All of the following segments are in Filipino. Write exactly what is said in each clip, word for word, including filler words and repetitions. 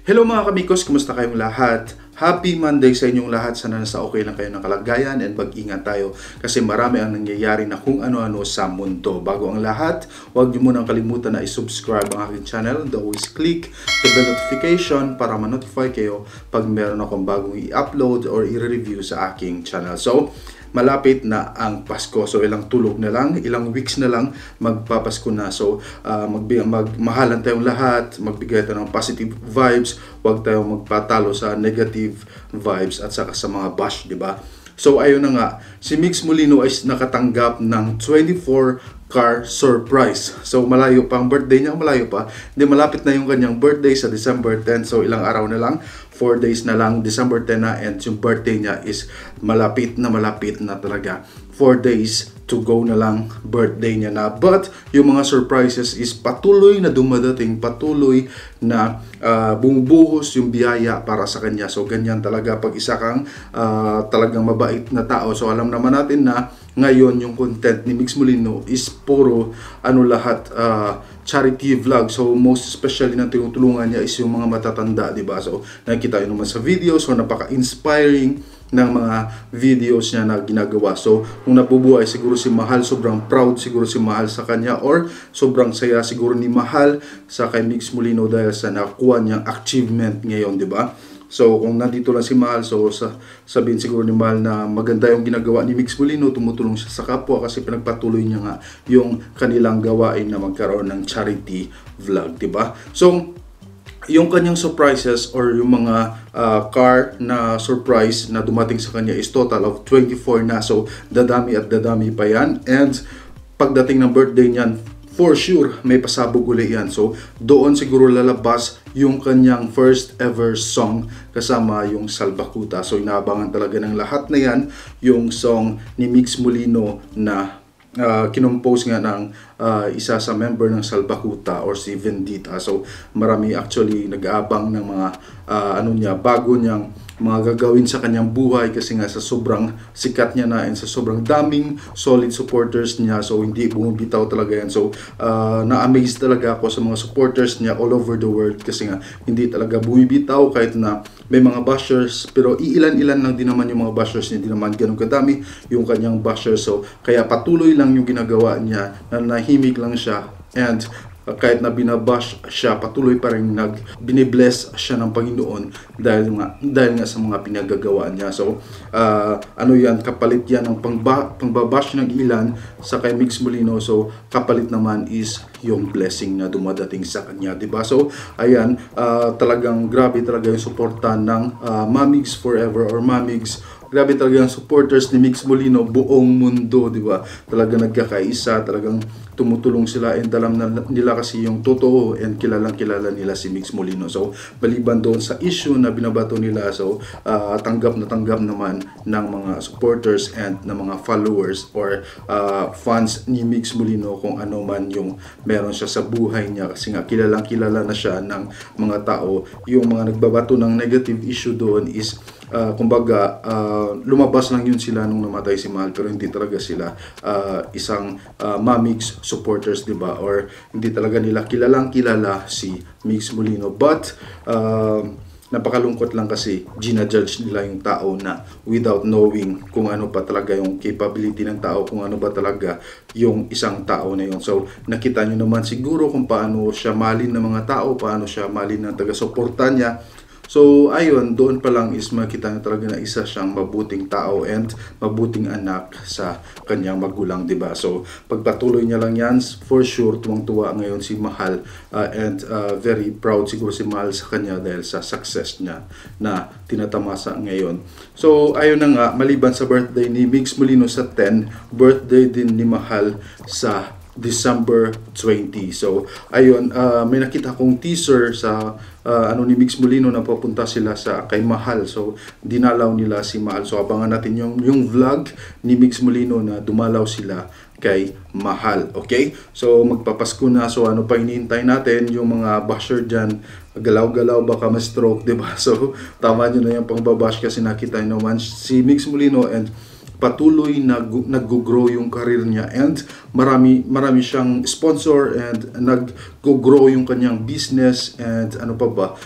Hello mga kamikos, kumusta kayong lahat? Happy Monday sa inyong lahat. Sana nasa okay lang kayo ng kalagayan and mag-ingat tayo kasi marami ang nangyayari na kung ano-ano sa mundo. Bago ang lahat, huwag niyo munang kalimutan na i-subscribe ang aking channel and always click the bell notification para ma-notify kayo pag meron akong bagong i-upload or i-review sa aking channel. So, malapit na ang Pasko. So, ilang tulog na lang, ilang weeks na lang, magpapasko na. So, uh, magmahalan tayong lahat, magbigay tayo ng positive vibes, huwag tayong magpatalo sa negative vibes at saka sa mga bash, di ba? So, ayun na nga, si Mix Molino ay nakatanggap ng twenty-four car surprise. So, malayo pa ang birthday niya, malayo pa. Hindi, malapit na yung kanyang birthday sa December tenth. So, ilang araw na lang, four days na lang, December tenth na, and yung birthday niya is malapit na malapit na talaga. four days to go na lang, birthday niya na. But, yung mga surprises is patuloy na dumadating, patuloy na uh, bumubuhos yung biyaya para sa kanya. So, ganyan talaga pag isa kang uh, talagang mabait na tao. So, alam naman natin na ngayon yung content ni Mix Molino is puro ano lahat uh, charity vlog. So most especially na tinutulungan niya is yung mga matatanda, di ba? So nakikita niyo naman sa video, so napaka-inspiring ng mga videos niya na ginagawa. So kung nabubuhay siguro si Mahal, sobrang proud siguro si Mahal sa kanya, or sobrang saya siguro ni Mahal sa kay Mix Molino dahil sa nakuha niyang achievement ngayon, di ba? So, kung nandito lang si Mahal, so sa, sabihin siguro ni Mahal na maganda yung ginagawa ni Mix Molino, tumutulong siya sa kapwa kasi pinagpatuloy niya nga yung kanilang gawain na magkaroon ng charity vlog, diba? So, yung kanyang surprises or yung mga uh, car na surprise na dumating sa kanya is total of twenty-four na. So, dadami at dadami pa yan. And pagdating ng birthday niyan, for sure, may pasabog uli yan. So, doon siguro lalabas yung kanyang first ever song kasama yung Salbakuta. So, inaabangan talaga ng lahat na yan yung song ni Mix Molino na uh, kinompose nga ng uh, isa sa member ng Salbakuta or si Vendita. So, marami actually nag-aabang ng mga uh, ano niya, bago niyang mga gagawin sa kanyang buhay kasi nga sa sobrang sikat niya na and sa sobrang daming solid supporters niya, so hindi bumibitaw talaga yan. So uh, na-amaze talaga ako sa mga supporters niya all over the world kasi nga hindi talaga bumibitaw kahit na may mga bashers, pero iilan-ilan lang din naman yung mga bashers niya, hindi naman ganun kadami yung kanyang bashers. So kaya patuloy lang yung ginagawa niya, na nahimik lang siya, and kahit na binabash siya, patuloy pa rin nag binibless siya ng Panginoon dahil nga, dahil nga sa mga pinagagawaan niya. So, uh, ano yan, kapalit yan ng pangba, pangbabash ng ilan sa kay Mix Molino. So, kapalit naman is yung blessing na dumadating sa kanya, diba? So, ayan, uh, talagang grabe talaga yung suporta ng uh, Mamigs Forever or Mamigs. Grabe talaga ang supporters ni Mix Molino, buong mundo, di ba? Talagang nagkakaisa, talagang tumutulong sila, and alam na nila kasi yung totoo and kilalang kilala nila si Mix Molino. So, baliban doon sa issue na binabato nila, so uh, tanggap na tanggap naman ng mga supporters and ng mga followers or uh, fans ni Mix Molino kung ano man yung meron siya sa buhay niya, kasi nga kilalang kilala na siya ng mga tao. Yung mga nagbabato ng negative issue doon is Uh, kumbaga, uh, lumabas lang yun sila nung namatay si Mahal, pero hindi talaga sila uh, isang uh, Mamigs supporters, diba? Or hindi talaga nila kilalang kilala si Mix Molino. But, uh, napakalungkot lang kasi gina-judge nila yung tao na without knowing kung ano pa talaga yung capability ng tao, kung ano ba talaga yung isang tao na yun. So, nakita nyo naman siguro kung paano siya malin ng mga tao, paano siya malin ng taga-suporta niya. So, ayun, doon pa lang is makita na talaga na isa siyang mabuting tao and mabuting anak sa kanyang magulang, diba? So, pagpatuloy niya lang yan, for sure, tuwang-tuwa ngayon si Mahal uh, and uh, very proud siguro si Mahal sa kanya dahil sa success niya na tinatamasa ngayon. So, ayun na nga, maliban sa birthday ni Mix Molino sa ten, birthday din ni Mahal sa December twenty. So, ayun, uh, may nakita kong teaser sa uh, ano ni Mix Molino na papunta sila sa kay Mahal. So, dinalaw nila si Mahal. So, abangan natin yung, yung vlog ni Mix Molino na dumalaw sila kay Mahal. Okay? So, magpapasko na. So, ano pa hinihintay natin? Yung mga basher dyan, galaw-galaw, baka ma-stroke, diba? So, tama nyo na yung pangbabash kasi nakita nyo naman si Mix Molino and patuloy na nag-grow yung career niya, and marami marami siyang sponsor and nag-grow yung kanyang business, and ano pa ba,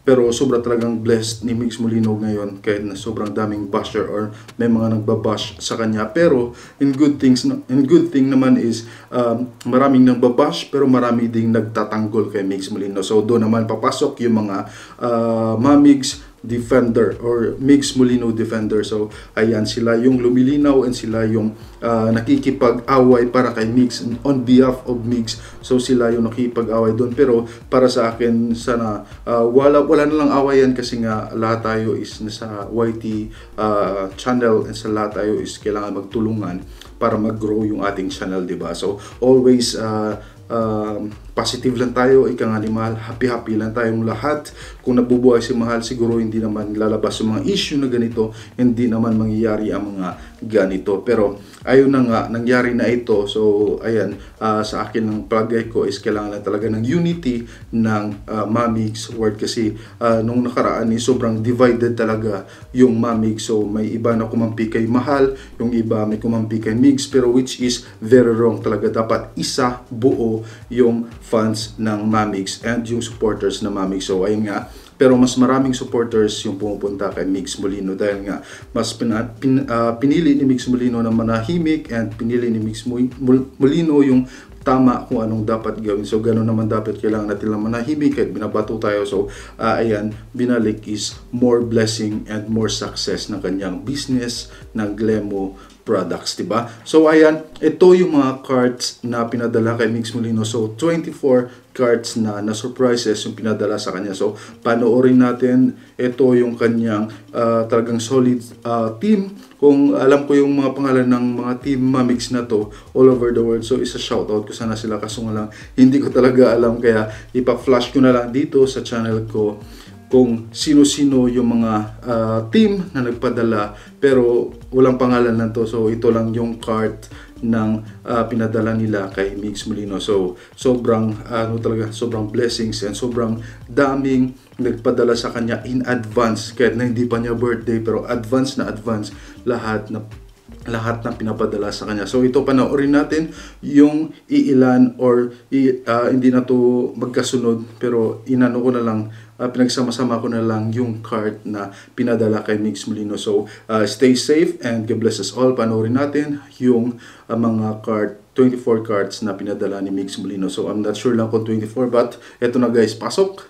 Pero sobra talagang blessed ni Migs Molino ngayon kahit na sobrang daming basher or may mga nagbabash sa kanya. Pero in good things in good thing naman is um, maraming nagbabash pero marami ding nagtatanggol kay Migs Molino. So doon naman papasok yung mga uh, mamigs defender or Migs Molino defender. So ayan, sila yung lumilinaw and sila yung uh, nakikipag-away para kay Migs on behalf of Migs. So sila yung nakikipag-away doon. Pero para sa akin sana uh, wala wala na lang awayan kasi nga lahat tayo is nasa Y T uh, channel and sa lahat tayo is kailangan magtulungan para mag-grow yung ating channel, di ba? So always uh, Um, positive lang tayo, ika nga ni Mahal, happy-happy lang tayong lahat. Kung nabubuhay si Mahal, siguro hindi naman lalabas yung mga issue na ganito, hindi naman mangyayari ang mga ganito. Pero ayun na nga, nangyari na ito. So ayan, uh, sa akin ng plugay ko is kailangan lang talaga ng unity ng uh, Mamigs word kasi uh, nung nakaraan is sobrang divided talaga yung Mamigs. So may iba na kumampi kay Mahal, yung iba may kumampi kay Migs, pero which is very wrong talaga. Dapat isa, buo yung fans ng Mamigs and yung supporters ng Mamigs. So ayun nga, pero mas maraming supporters yung pumupunta kay Migs Molino dahil nga mas pin, pin, uh, pinili ni Migs Molino na manahimik and pinili ni Migs Molino yung tama kung anong dapat gawin. So gano'n naman dapat, kailangan natin lang manahimik kahit binabato tayo. So uh, ayan, binalik is more blessing and more success ng kanyang business ng Glemo products, diba? So ayan, ito yung mga cards na pinadala kay Migs Molino. So twenty-four cards na na surprises yung pinadala sa kanya. So panoorin natin, ito yung kanyang uh, talagang solid uh, team. Kung alam ko yung mga pangalan ng mga team Mamigs na to all over the world, so isa shoutout ko sana sila, kaso nga lang hindi ko talaga alam, kaya ipa-flash ko na lang dito sa channel ko kung sino-sino yung mga uh, team na nagpadala, pero walang pangalan lang to. So ito lang yung card ng uh, pinadala nila kay Migs Molino. So sobrang ano uh, talaga, sobrang blessings and sobrang daming nagpadala sa kanya in advance kahit na hindi pa niya birthday, pero advance na advance lahat na lahat ng pinapadala sa kanya. So ito, panoorin natin yung iilan or i, uh, hindi na to magkasunod, pero inano ko na lang, uh, pinagsama-sama ko na lang yung card na pinadala kay Migs Molino. So uh, stay safe and God bless us all. Panoorin natin yung uh, mga card, twenty-four cards na pinadala ni Migs Molino. So I'm not sure lang kung twenty-four, but eto na guys, pasok!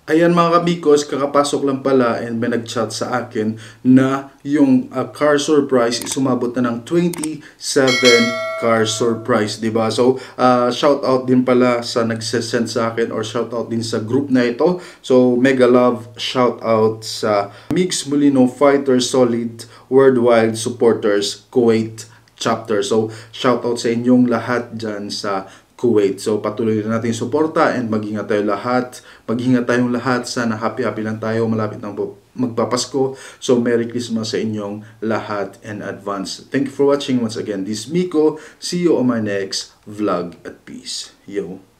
Ayan mga kabikos, kakapasok lang pala and may nag-chat sa akin na yung uh, car surprise sumabot na ng twenty-seven car surprise, di ba? So, uh, shout out din pala sa nagsesend sa akin or shout out din sa group na ito. So, mega love shout out sa Mix Molino Fighter Solid Worldwide Supporters Kuwait Chapter. So, shout out sa inyong lahat dyan sa Kuwait. So patuloy na natin suporta and mag-ingat tayo lahat. Mag-ingat tayong lahat. Sana happy-happy lang tayo. Malapit nang magpapasko. So Merry Christmas sa inyong lahat in advance. Thank you for watching once again. This is Miko. See you on my next vlog at peace. Yo.